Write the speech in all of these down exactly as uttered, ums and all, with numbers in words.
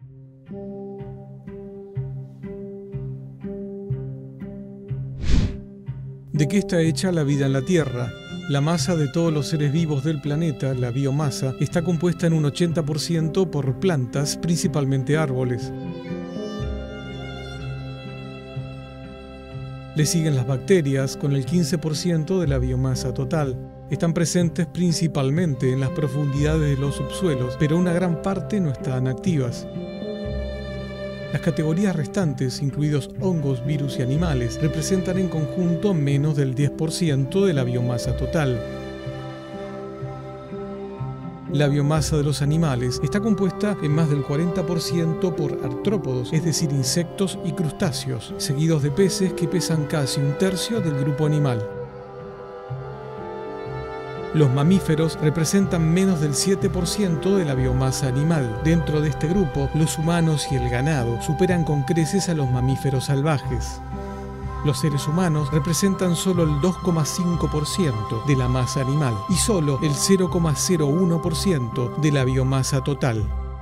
¿De qué está hecha la vida en la Tierra? La masa de todos los seres vivos del planeta, la biomasa, está compuesta en un ochenta por ciento por plantas, principalmente árboles. Le siguen las bacterias, con el quince por ciento de la biomasa total. Están presentes principalmente en las profundidades de los subsuelos, pero una gran parte no están activas. Las categorías restantes, incluidos hongos, virus y animales, representan en conjunto menos del diez por ciento de la biomasa total. La biomasa de los animales está compuesta en más del cuarenta por ciento por artrópodos, es decir, insectos y crustáceos, seguidos de peces que pesan casi un tercio del grupo animal. Los mamíferos representan menos del siete por ciento de la biomasa animal. Dentro de este grupo, los humanos y el ganado superan con creces a los mamíferos salvajes. Los seres humanos representan solo el dos coma cinco por ciento de la masa animal y solo el cero coma cero uno por ciento de la biomasa total.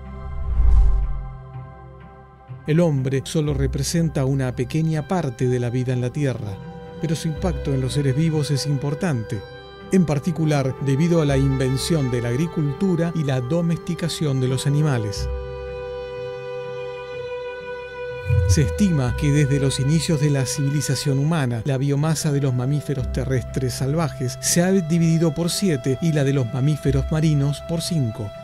El hombre solo representa una pequeña parte de la vida en la Tierra, pero su impacto en los seres vivos es importante, en particular debido a la invención de la agricultura y la domesticación de los animales. Se estima que desde los inicios de la civilización humana, la biomasa de los mamíferos terrestres salvajes se ha dividido por siete y la de los mamíferos marinos por cinco.